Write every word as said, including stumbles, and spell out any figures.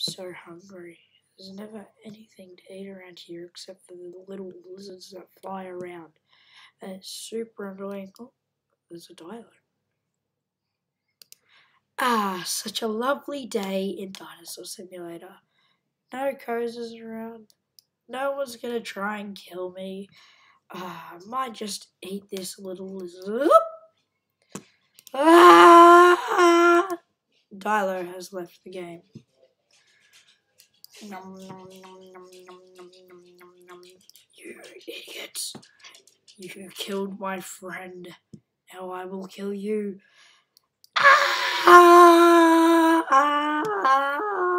so hungry. There's never anything to eat around here except for the little lizards that fly around. And it's super annoying. Oh, there's a dino. Ah, such a lovely day in Dinosaur Simulator. No cozies around. No one's gonna try and kill me. Ah, I might just eat this little lizard. Ah! Dilo has left the game. Nom, nom, nom, nom, nom, nom, nom, nom, nom. You idiots. You killed my friend. Now I will kill you. Ah! Ah!